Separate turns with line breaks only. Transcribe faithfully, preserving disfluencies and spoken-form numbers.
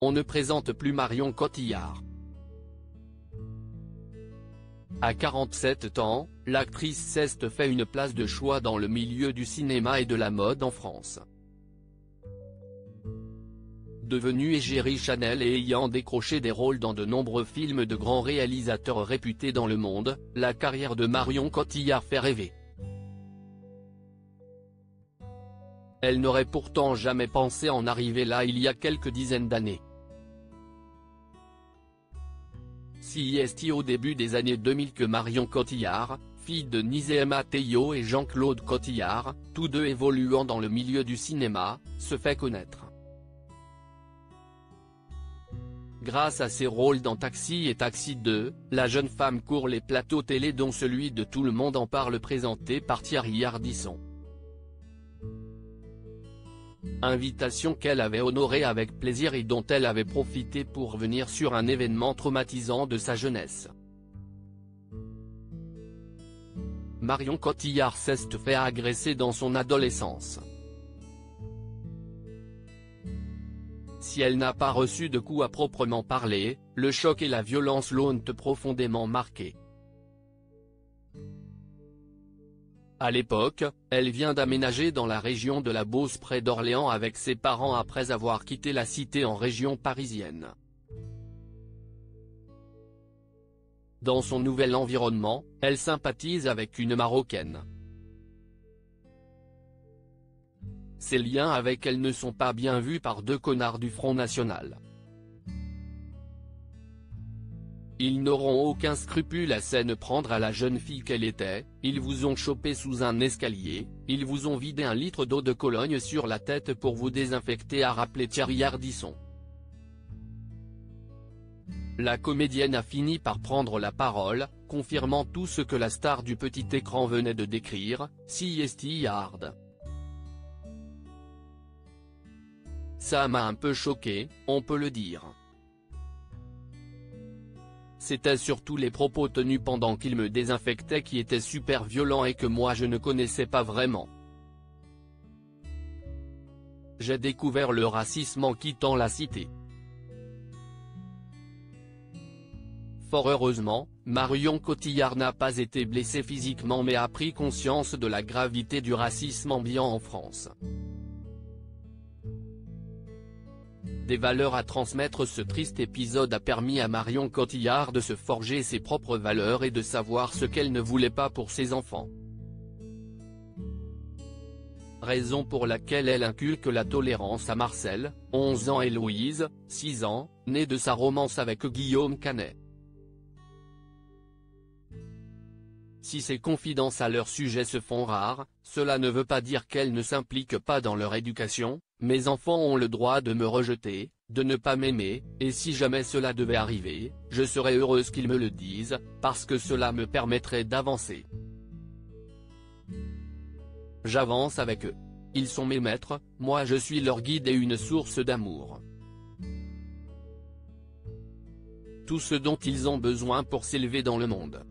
on ne présente plus Marion Cotillard. À quarante-sept ans, l'actrice s'est fait une place de choix dans le milieu du cinéma et de la mode en France. Devenue égérie Chanel et ayant décroché des rôles dans de nombreux films de grands réalisateurs réputés dans le monde, la carrière de Marion Cotillard fait rêver. Elle n'aurait pourtant jamais pensé en arriver là il y a quelques dizaines d'années. Si est au début des années deux mille que Marion Cotillard, fille de Nizeyma Teyo et Jean-Claude Cotillard, tous deux évoluant dans le milieu du cinéma, se fait connaître. Grâce à ses rôles dans Taxi et Taxi deux, la jeune femme court les plateaux télé dont celui de Tout le monde en parle présenté par Thierry Ardisson. Invitation qu'elle avait honorée avec plaisir et dont elle avait profité pour revenir sur un événement traumatisant de sa jeunesse. Marion Cotillard s'est fait agresser dans son adolescence. Si elle n'a pas reçu de coups à proprement parler, le choc et la violence l'ont profondément marquée. À l'époque, elle vient d'aménager dans la région de la Beauce près d'Orléans avec ses parents après avoir quitté la cité en région parisienne. Dans son nouvel environnement, elle sympathise avec une Marocaine. Ses liens avec elle ne sont pas bien vus par deux connards du Front National. Ils n'auront aucun scrupule à s'en prendre à la jeune fille qu'elle était, ils vous ont chopé sous un escalier, ils vous ont vidé un litre d'eau de Cologne sur la tête pour vous désinfecter, a rappelé Thierry Ardisson. La comédienne a fini par prendre la parole, confirmant tout ce que la star du petit écran venait de décrire, si est hard. Ça m'a un peu choqué, on peut le dire. C'était surtout les propos tenus pendant qu'il me désinfectait qui étaient super violents et que moi je ne connaissais pas vraiment. J'ai découvert le racisme en quittant la cité. Fort heureusement, Marion Cotillard n'a pas été blessée physiquement mais a pris conscience de la gravité du racisme ambiant en France. Des valeurs à transmettre. Ce triste épisode a permis à Marion Cotillard de se forger ses propres valeurs et de savoir ce qu'elle ne voulait pas pour ses enfants. Raison pour laquelle elle inculque la tolérance à Marcel, onze ans et Louise, six ans, née de sa romance avec Guillaume Canet. Si ces confidences à leur sujet se font rares, cela ne veut pas dire qu'elles ne s'impliquent pas dans leur éducation. Mes enfants ont le droit de me rejeter, de ne pas m'aimer, et si jamais cela devait arriver, je serais heureuse qu'ils me le disent, parce que cela me permettrait d'avancer. J'avance avec eux. Ils sont mes maîtres, moi je suis leur guide et une source d'amour. Tout ce dont ils ont besoin pour s'élever dans le monde.